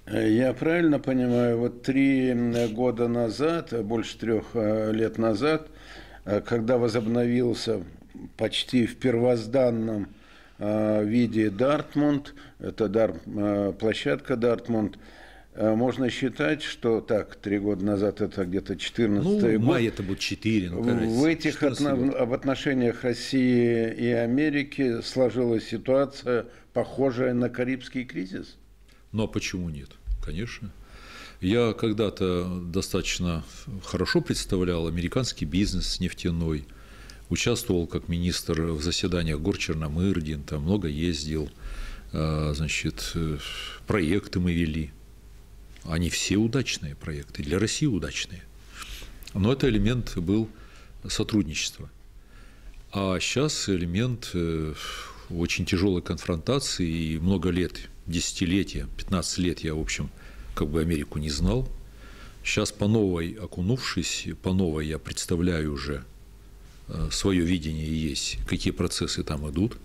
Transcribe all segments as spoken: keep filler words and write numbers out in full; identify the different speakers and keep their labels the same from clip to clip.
Speaker 1: Я правильно понимаю, вот три года назад, больше трех лет назад, когда возобновился почти в первозданном виде Дортмунд, это дар, площадка Дортмунд, можно считать, что так, три года назад, это где-то четырнадцатый
Speaker 2: ну,
Speaker 1: год.
Speaker 2: май это будет четыре. Ну,
Speaker 1: в этих отно... в отношениях России и Америки сложилась ситуация, похожая на Карибский кризис?
Speaker 2: Ну, а почему нет? Конечно. Я когда-то достаточно хорошо представлял американский бизнес нефтяной, участвовал как министр в заседаниях Гор-Черномырдин, там много ездил, значит, проекты мы вели. Они все удачные проекты, для России удачные. Но это элемент был сотрудничества. А сейчас элемент очень тяжелой конфронтации, и много лет, десятилетия, пятнадцать лет я, в общем, как бы Америку не знал. Сейчас по новой окунувшись, по новой я представляю уже свое видение есть, какие процессы там идут.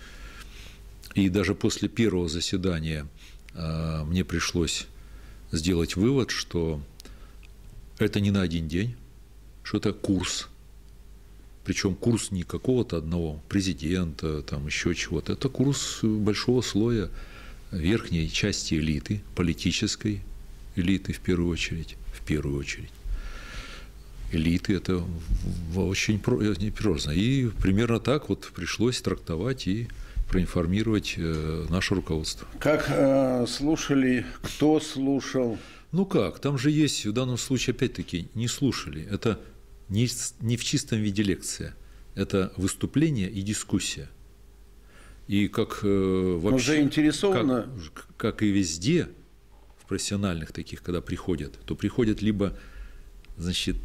Speaker 2: И даже после первого заседания мне пришлось сделать вывод, что это не на один день, что это курс. Причем курс не какого-то одного президента, там еще чего-то. Это курс большого слоя верхней части элиты, политической элиты в первую очередь. В первую очередь. Элиты – это очень серьезно. И примерно так вот пришлось трактовать и проинформировать наше руководство.
Speaker 1: Как э, слушали, кто слушал?
Speaker 2: Ну как, там же есть в данном случае, опять-таки, не слушали. Это не, не в чистом виде лекция. Это выступление и дискуссия. И как э, вообще…
Speaker 1: заинтересовано.
Speaker 2: Как, как и везде, в профессиональных таких, когда приходят, то приходят либо, значит,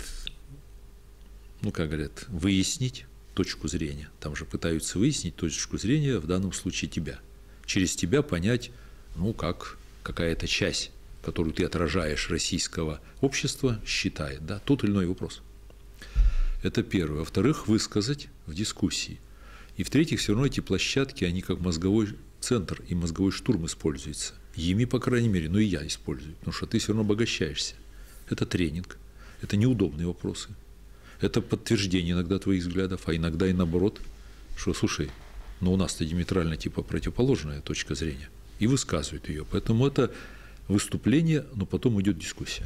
Speaker 2: ну как говорят, выяснить точку зрения. Там же пытаются выяснить точку зрения, в данном случае тебя. Через тебя понять, ну как какая-то часть, которую ты отражаешь, российского общества, считает, да, тот или иной вопрос. Это первое. Во-вторых, высказать в дискуссии. И в-третьих, все равно эти площадки, они как мозговой центр и мозговой штурм используются. Ими, по крайней мере, ну и я использую, потому что ты все равно обогащаешься. Это тренинг, это неудобные вопросы. Это подтверждение иногда твоих взглядов, а иногда и наоборот, что, слушай, ну у нас-то диаметрально типа противоположная точка зрения, и высказывают ее. Поэтому это выступление, но потом идет дискуссия.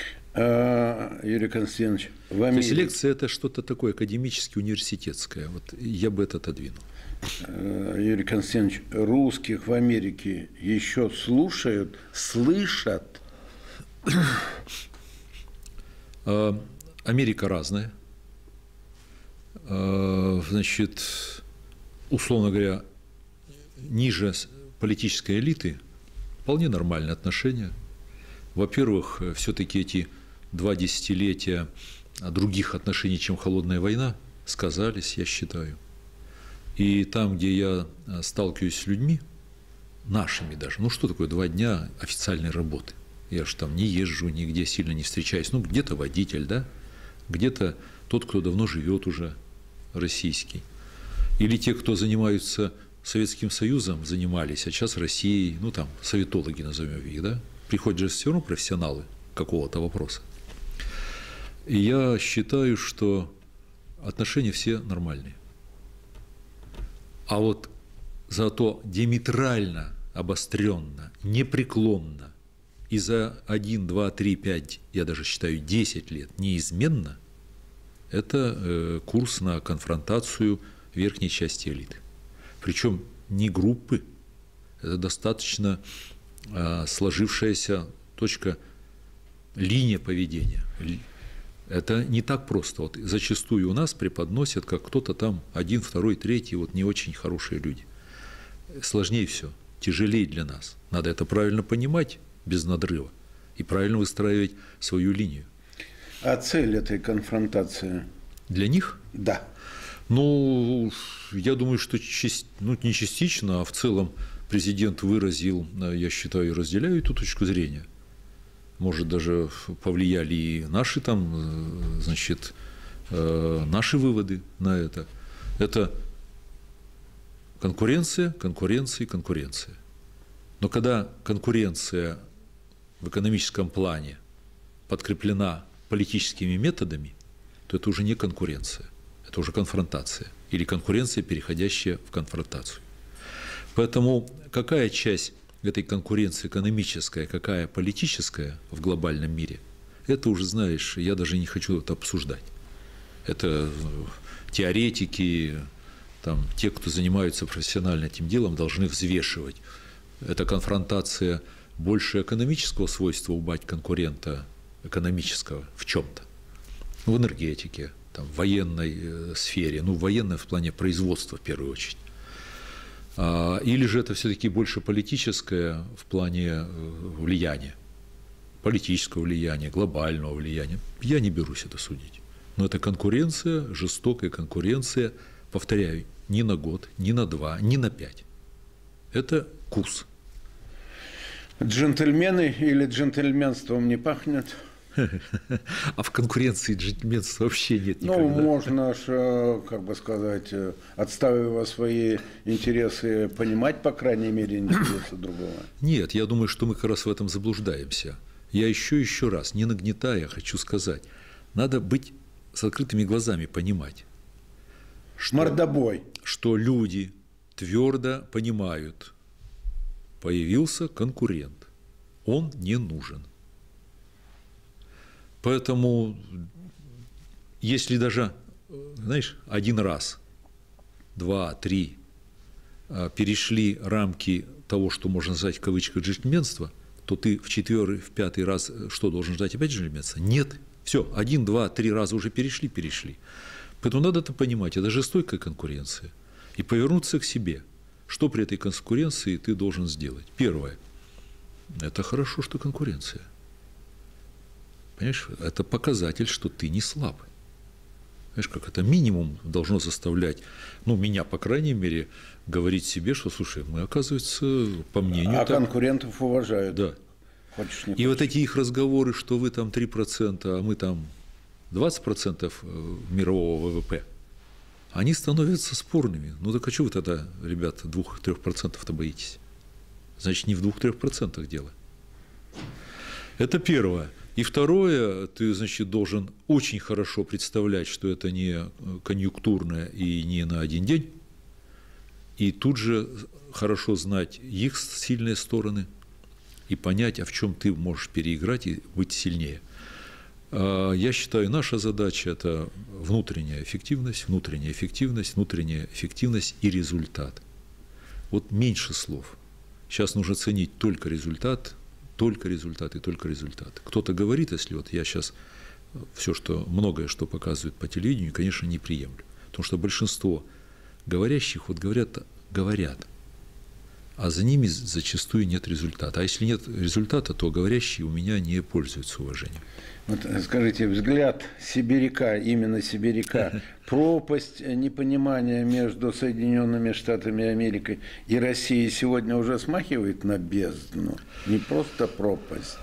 Speaker 1: А, Юрий Константинович, в Америке…
Speaker 2: То есть лекция – это что-то такое академически университетское. Вот я бы это отодвинул.
Speaker 1: Юрий Константинович, русских в Америке еще слушают, слышат?
Speaker 2: Америка разная. Значит, условно говоря, ниже политической элиты вполне нормальные отношения. Во-первых, все-таки эти два десятилетия других отношений, чем холодная война, сказались, я считаю. И там, где я сталкиваюсь с людьми, нашими даже, ну что такое два дня официальной работы? Я же там не езжу, нигде сильно не встречаюсь. Ну, где-то водитель, да? Где-то тот, кто давно живет уже, российский. Или те, кто занимаются Советским Союзом, занимались, а сейчас Россией, ну там, советологи назовем их, да? Приходят же все равно профессионалы какого-то вопроса. И я считаю, что отношения все нормальные. А вот зато диаметрально, обостренно, непреклонно и за один, два, три, пять, я даже считаю, десять лет неизменно – это курс на конфронтацию верхней части элиты. Причем не группы, это достаточно сложившаяся точка, линия поведения. Это не так просто. Вот зачастую у нас преподносят, как кто-то там один, второй, третий, вот не очень хорошие люди. Сложнее все, тяжелее для нас. Надо это правильно понимать без надрыва и правильно выстраивать свою линию.
Speaker 1: А цель этой конфронтации?
Speaker 2: Для них?
Speaker 1: Да.
Speaker 2: Ну, я думаю, что часть, ну, не частично, а в целом президент выразил, я считаю, разделяю эту точку зрения. Может, даже повлияли и наши там, значит, наши выводы на это. Это конкуренция, конкуренция, конкуренция. Но когда конкуренция в экономическом плане подкреплена политическими методами, то это уже не конкуренция, это уже конфронтация или конкуренция, переходящая в конфронтацию. Поэтому какая часть этой конкуренции экономическая, какая политическая в глобальном мире, это уже, знаешь, я даже не хочу это обсуждать. Это теоретики, там, те, кто занимаются профессионально этим делом, должны взвешивать. Это конфронтация больше экономического свойства убрать конкурента экономического в чем-то. В энергетике, там, в военной сфере, ну, военной в плане производства в первую очередь. Или же это все-таки больше политическое в плане влияния, политического влияния, глобального влияния. Я не берусь это судить. Но это конкуренция, жестокая конкуренция, повторяю, ни на год, ни на два, ни на пять. Это курс.
Speaker 1: Джентльмены или джентльменством не пахнет?
Speaker 2: А в конкуренции джентльменства вообще нет никогда.
Speaker 1: Ну, можно же, как бы сказать, отстаивая свои интересы, понимать, по крайней мере, интересы другого.
Speaker 2: Нет, я думаю, что мы как раз в этом заблуждаемся. Я еще еще раз, не нагнетая, хочу сказать, надо быть с открытыми глазами, понимать, что,
Speaker 1: мордобой,
Speaker 2: что люди твердо понимают, появился конкурент, он не нужен. Поэтому, если даже, знаешь, один раз, два, три перешли рамки того, что можно назвать в кавычках джентльменство, то ты в четвертый, в пятый раз что, должен ждать опять джентльменства? Нет. Все, один, два, три раза уже перешли, перешли. Поэтому надо это понимать, это жестокая конкуренция. И повернуться к себе. Что при этой конкуренции ты должен сделать? Первое. Это хорошо, что конкуренция. Понимаешь, это показатель, что ты не слабый. Понимаешь, как это минимум должно заставлять, ну, меня, по крайней мере, говорить себе, что, слушай, мы, оказывается, по мнению...
Speaker 1: А
Speaker 2: там...
Speaker 1: конкурентов уважают.
Speaker 2: Да.
Speaker 1: Хочешь, не
Speaker 2: И
Speaker 1: хочешь.
Speaker 2: вот эти их разговоры, что вы там три процента, а мы там двадцать процентов мирового вэ вэ пэ, они становятся спорными. Ну так а что вы тогда, ребята, двух-трех процентов-то боитесь? Значит, не в двух-трех процентах дело. Это первое. И второе, ты, значит, должен очень хорошо представлять, что это не конъюнктурное и не на один день, и тут же хорошо знать их сильные стороны и понять, а в чем ты можешь переиграть и быть сильнее. Я считаю, наша задача – это внутренняя эффективность, внутренняя эффективность, внутренняя эффективность и результат. Вот меньше слов. Сейчас нужно ценить только результат, только результат и только результат. Кто-то говорит, если вот я сейчас все, что, многое, что показывают по телевидению, конечно, не приемлю. Потому что большинство говорящих вот говорят, говорят, а за ними зачастую нет результата. А если нет результата, то говорящие у меня не пользуются уважением.
Speaker 1: Вот скажите, взгляд сибиряка, именно сибиряка, пропасть непонимания между Соединенными Штатами Америки и Россией сегодня уже смахивает на бездну, не просто пропасть.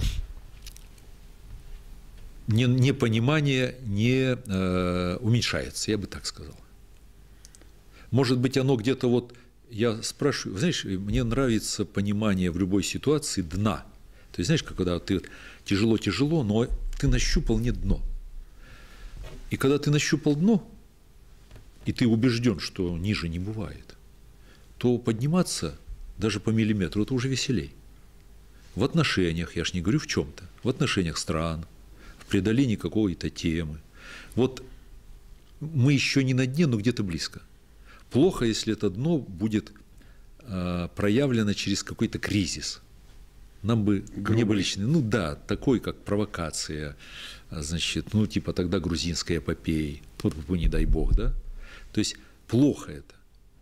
Speaker 2: Непонимание не э, уменьшается, я бы так сказал. Может быть, оно где-то вот, я спрашиваю, знаешь, мне нравится понимание в любой ситуации дна. То есть, знаешь, когда ты тяжело-тяжело, но ты нащупал не дно. И когда ты нащупал дно, и ты убежден, что ниже не бывает, то подниматься даже по миллиметру – это уже веселей. В отношениях, я ж не говорю в чем-то, в отношениях стран, в преодолении какой-то темы. Вот мы еще не на дне, но где-то близко. Плохо, если это дно будет э, проявлено через какой-то кризис. Нам бы, мне бы лично, ну да, такой, как провокация, значит, ну типа тогда грузинская эпопея, вот не дай бог, да? То есть плохо это.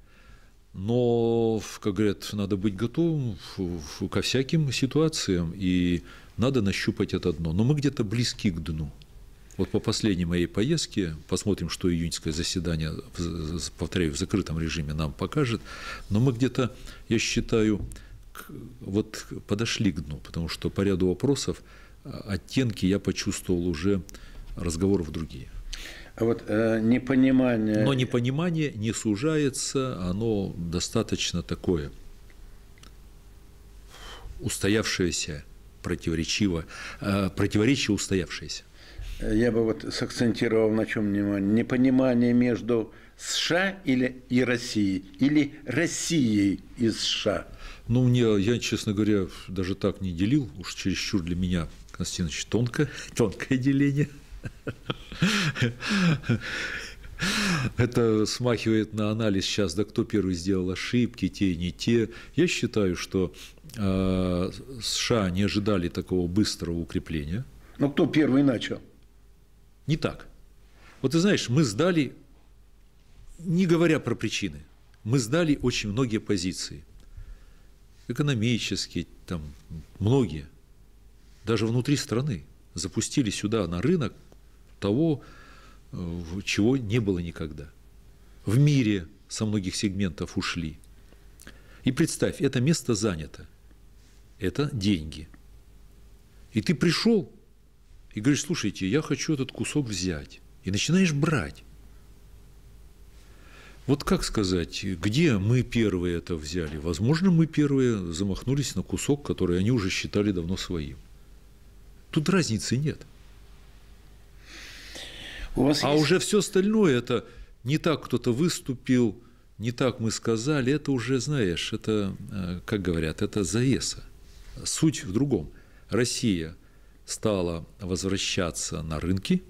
Speaker 2: Но, как говорят, надо быть готовым ко всяким ситуациям, и надо нащупать это дно. Но мы где-то близки к дну. Вот по последней моей поездке, посмотрим, что июньское заседание, повторяю, в закрытом режиме нам покажет, но мы где-то, я считаю, вот подошли к дну, потому что по ряду вопросов оттенки я почувствовал уже разговоров другие.
Speaker 1: А вот э, непонимание...
Speaker 2: Но непонимание не сужается, оно достаточно такое устоявшееся противоречиво, противоречие устоявшееся.
Speaker 1: Я бы вот сакцентировал на чем внимание. Непонимание между США или и Россией, или Россией и США.
Speaker 2: Ну, мне, я, честно говоря, даже так не делил. Уж чересчур для меня, Константин Ильич, тонкое, тонкое деление. Это смахивает на анализ сейчас, да кто первый сделал ошибки, те и не те. Я считаю, что э, США не ожидали такого быстрого укрепления.
Speaker 1: Но кто первый начал?
Speaker 2: Не так. Вот ты знаешь, мы сдали, не говоря про причины, мы сдали очень многие позиции. Экономические, там, многие. Даже внутри страны запустили сюда на рынок того, чего не было никогда. В мире со многих сегментов ушли. И представь, это место занято. Это деньги. И ты пришел и говоришь: слушайте, я хочу этот кусок взять. И начинаешь брать. Вот как сказать, где мы первые это взяли? Возможно, мы первые замахнулись на кусок, который они уже считали давно своим. Тут разницы нет.
Speaker 1: У вас
Speaker 2: а
Speaker 1: есть...
Speaker 2: уже все остальное, это не так кто-то выступил, не так мы сказали, это уже, знаешь, это, как говорят, это завеса. Суть в другом. Россия стала возвращаться на рынки,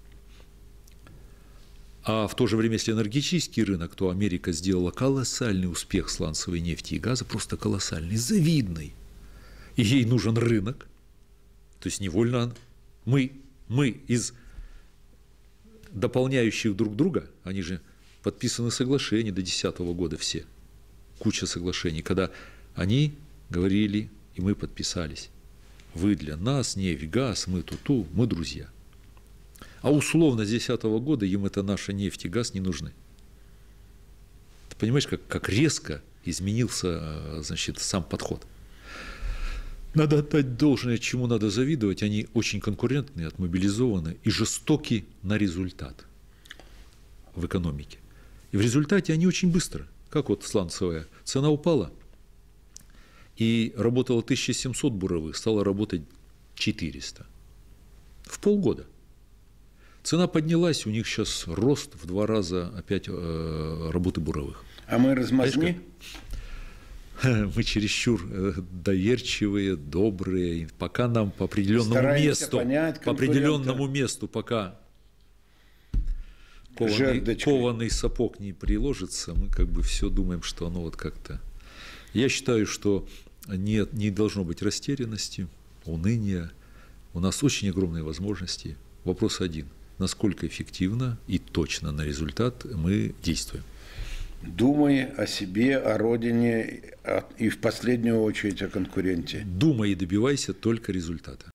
Speaker 2: а в то же время, если энергетический рынок, то Америка сделала колоссальный успех сланцевой нефти и газа, просто колоссальный, завидный. И ей нужен рынок. То есть невольно мы, мы из дополняющих друг друга, они же подписаны соглашения до две тысячи десятого года все, куча соглашений, когда они говорили, и мы подписались. Вы для нас, нефть, газ, мы ту-ту, мы друзья. А условно с две тысячи десятого года им это наша нефть и газ не нужны. Ты понимаешь, как, как резко изменился, значит, сам подход. Надо отдать должное, чему надо завидовать. Они очень конкурентные, отмобилизованы и жестоки на результат в экономике. И в результате они очень быстро, как вот сланцевая, цена упала, и работало тысяча семьсот буровых, стало работать четыреста. В полгода. Цена поднялась, у них сейчас рост в два раза опять э, работы буровых.
Speaker 1: А мы размазни?
Speaker 2: Мы чересчур доверчивые, добрые, пока нам по определенному Стараемся месту, понять, по определенному месту, пока кованый, кованый сапог не приложится, мы как бы все думаем, что оно вот как-то. Я считаю, что нет, не должно быть растерянности, уныния. У нас очень огромные возможности. Вопрос один: насколько эффективно и точно на результат мы действуем.
Speaker 1: Думай о себе, о родине и в последнюю очередь о конкуренте.
Speaker 2: Думай и добивайся только результата.